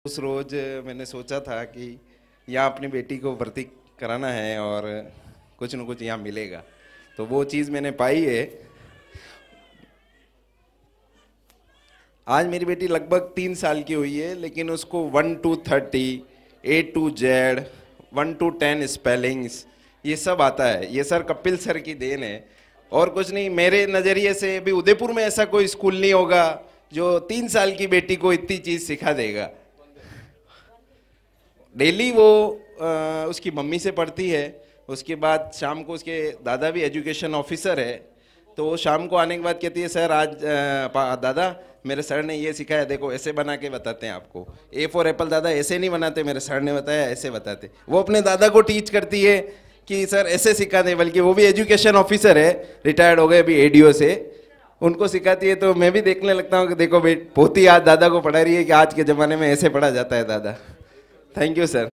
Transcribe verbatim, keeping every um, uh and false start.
उस रोज मैंने सोचा था कि यहाँ अपनी बेटी को भर्ती कराना है और कुछ न कुछ यहाँ मिलेगा, तो वो चीज़ मैंने पाई है। आज मेरी बेटी लगभग तीन साल की हुई है, लेकिन उसको one two thirty, A to Z, one two ten spellings ये सब आता है। ये सर कपिल सर की देन है और कुछ नहीं। मेरे नज़रिए से भी उदयपुर में ऐसा कोई स्कूल नहीं होगा जो तीन साल की बेटी को इतनी चीज़ सिखा देगा। डेली वो आ, उसकी मम्मी से पढ़ती है, उसके बाद शाम को उसके दादा भी एजुकेशन ऑफिसर है, तो वो शाम को आने के बाद कहती है सर आज आ, दादा मेरे सर ने ये सिखाया, देखो ऐसे बना के बताते हैं आपको। ए फॉर एप्पल दादा ऐसे नहीं बनाते, मेरे सर ने बताया ऐसे बताते। वो अपने दादा को टीच करती है कि सर ऐसे सिखा दें, बल्कि वो भी एजुकेशन ऑफिसर है, रिटायर्ड हो गए अभी एडीओ से, उनको सिखाती है। तो मैं भी देखने लगता हूँ कि देखो बेट पोती आज दादा को पढ़ा रही है कि आज के ज़माने में ऐसे पढ़ा जाता है दादा। Thank you sir.